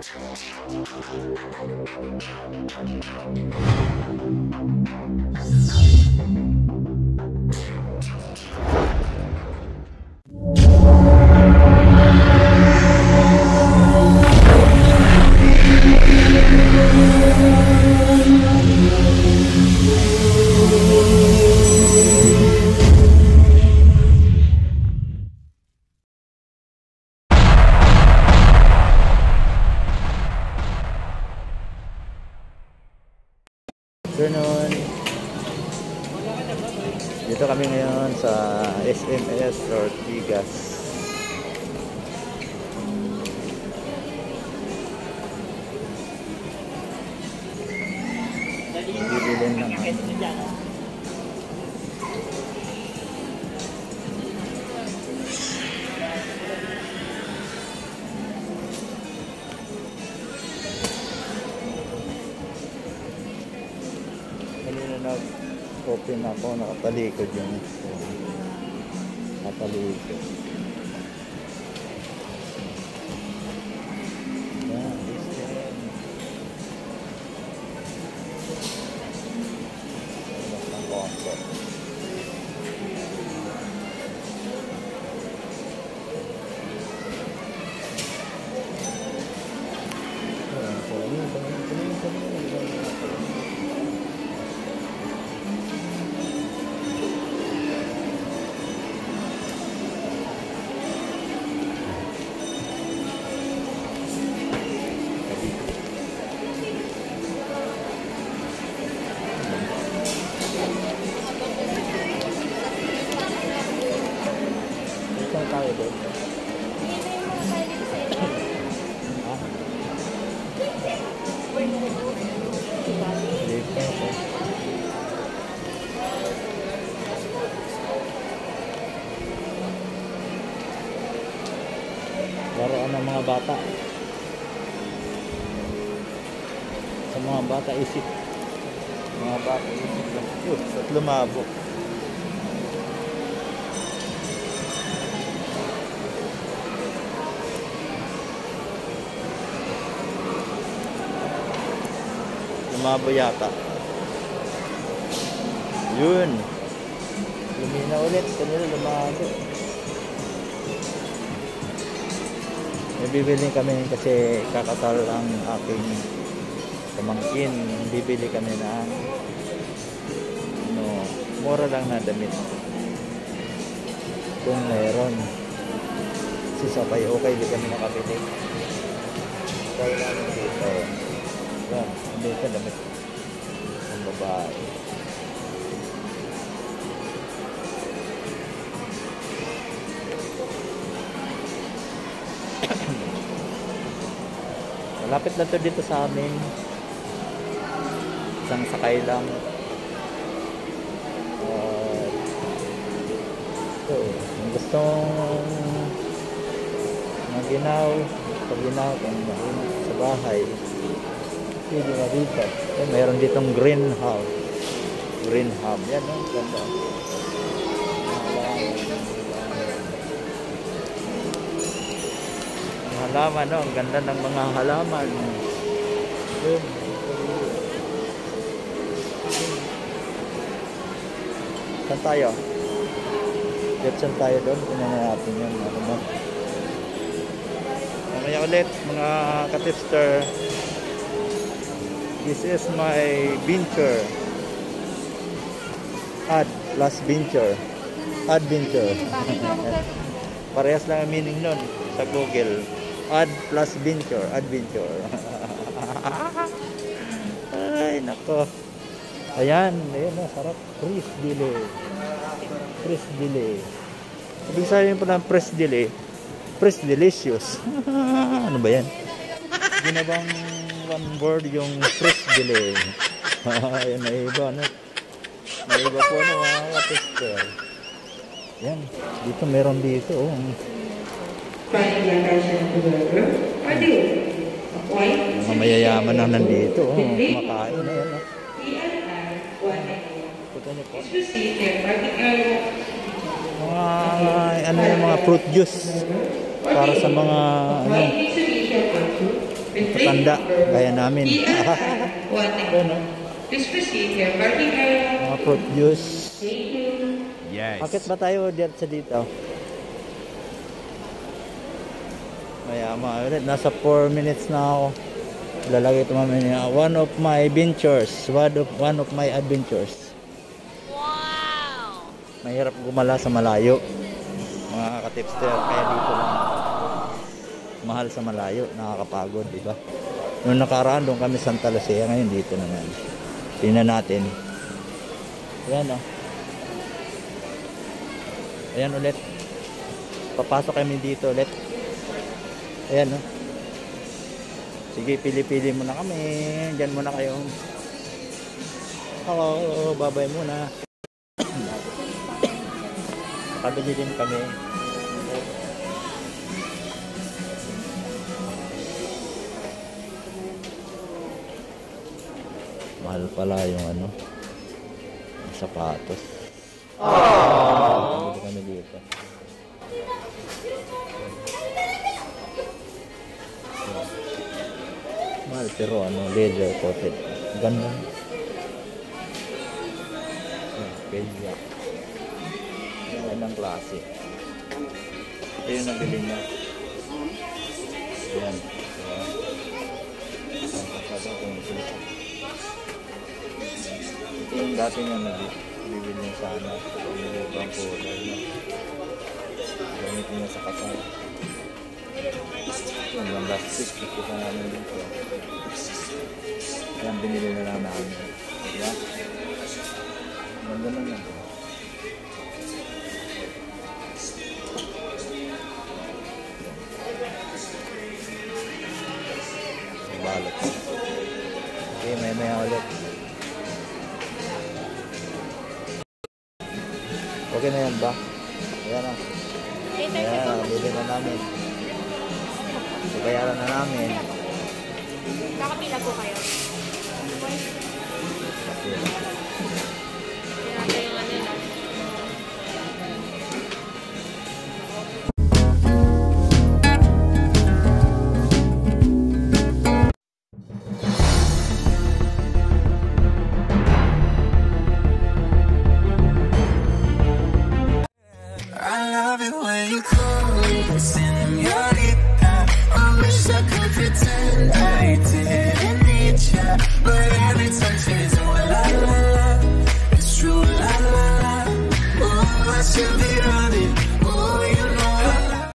Afternoon. Dito kami ngayon sa SMS Ortigas. Bibilin ng open ako, nakatalikod yung nakatalikod. Yan, listen. Labas ng konto. Tayo doon. Laruan ng mga bata. Sa mga bata isip. Mga bata isip lang. At lumabo. Lumabo yata. Yun. Lumina ulit. Kanila lumabo. May bibili kami kasi kakatal ang aking pamangkin. Bibili kami na mura lang na damit. Kung meron. Si sabay okay, di kami nakabili. Kaya namin dito. Yan, hindi ka damit ang babae. Malapit lang to dito sa amin. Isang sakay lang. Kung gustong maginaw, paginaw kung sa bahay, pwede na dito. Mayroon ditong greenhouse. Greenhouse. Yan, no? Ganda. Halaman, no? Ang ganda ng mga halaman. Yun. Saan tayo? Saan tayo doon? Tingnan natin yun. Mamaya ulit, mga ka-tipster. This is my venture. Ad plus venture. Adventure. Parehas lang ang meaning nun sa Google. Ad plus venture. Adventure. Ay, nako. Ayan, ayan na, sarap. Press delay. Press delay. Ibig sabihin pa ng press delay. Press delicious. Ano ba yan? Ginabang one word yung press delay. Ayan, naiba, no? Naiba po na mga ka-tester. Yan, dito meron dito. Mga mayayaman na nandito. Kumakain na yan. Puto niyo po. Mga, ano yung mga fruit juice. Para sa mga, ano, Patanda, gaya namin. Ano? Please proceed. Your parking area. Mga fruit juice. Thank you. Yes. Bakit ba tayo dito? Maya ulit, nasa 4 minutes na ako. Lalagay ito mamaya. One of my adventures. Wow! Mahirap gumala sa malayo. Mga ka-tipster, kaya dito lang. Mahal sa malayo, nakakapagod, di ba? Noong nakaraan doon kami Santa Lucia, ngayon dito naman. Tingnan natin. Ayan o. Ayan ulit. Papasok kami dito ulit. Ayan o. Sige, pili-pili muna kami. Diyan muna kayo. Hello, bye-bye muna. Nakabili din kami. Mahal pala yung sapatos. Nakabili kami dito. Mahal pero leather coated. Ganda. Kaya. Gandang klase. Ito yung nabili niya. Ayan. Ito yung dati niya nabili niya sana. Ibang kulay na. Gamitin niya sa kasal. Yung mga plastic, kita namin dito. Yan, binili na lang namin. Diba? Ganda naman. Balot. Okay, may ulit. Okay na yan ba? Ayan na. Ayan, bili na namin. Bayaran na namin. Nakapila po kayo. Okay. Kaya yung ano na. I love it when you call, listen, you're